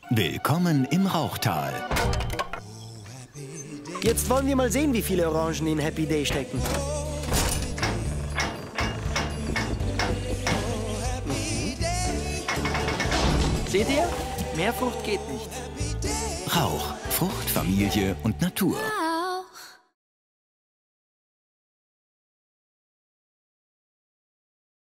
Willkommen im Rauchtal. Jetzt wollen wir mal sehen, wie viele Orangen in Happy Day stecken. Seht ihr? Mehr Frucht geht nicht. Rauch, Frucht, Familie und Natur.